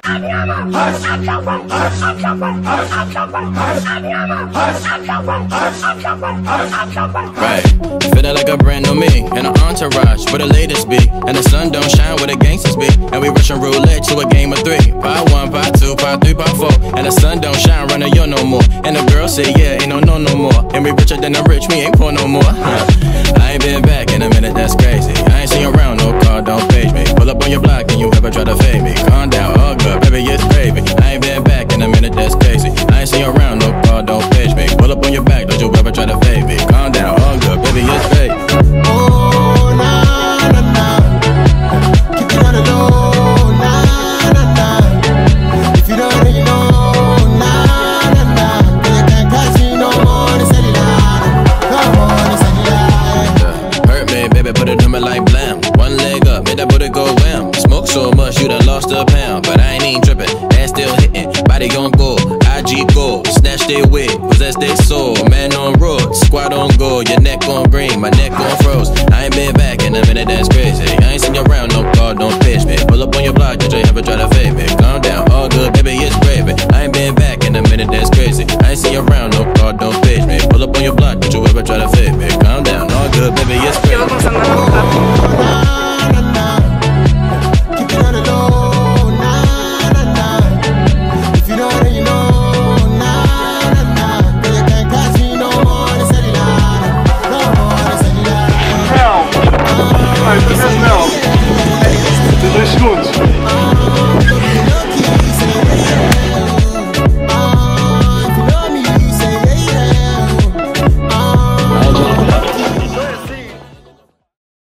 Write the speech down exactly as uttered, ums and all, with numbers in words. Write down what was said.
Right, feeling like a brand new me in an entourage where the latest be, and the sun don't shine where the gangsters be, and we rushing roulette to a game of three. Part one, part two, part three, part four, and the sun don't shine running yo no more, and the girl say yeah, ain't no no no more, and we richer than the rich, we ain't poor no more. I ain't been back in a minute, that's crazy. I ain't seen you around, no car, don't page me. Pull up on your block and you ever try to fade me. Calm down, all good, baby, it's gravy. I ain't been back in a minute, that's crazy. I ain't seen you around, no car, don't page me. Pull up on your back, don't you ever try to fade me. Calm down, all good, baby, it's gravy. Oh, na, na, na. Keep it on the low, na, na, na. If you don't already know, na, na, na. Then you can't catch me no more, it's any lie. Come on, it's any lie. Hurt me, baby, put it on me like blam. One leg up, made that booty go wham. Smoke so much, you done lost a pound. But I ain't even trippin', ass still hitting. Body gon' go, I G go. Snatch they wig, possess they soul. Man on road, squad on go. Your neck on green, my neck on froze. I ain't been back in a minute, that's crazy. I ain't seen you around, no car, don't pitch me. Pull up on your block, did you ever try to fake?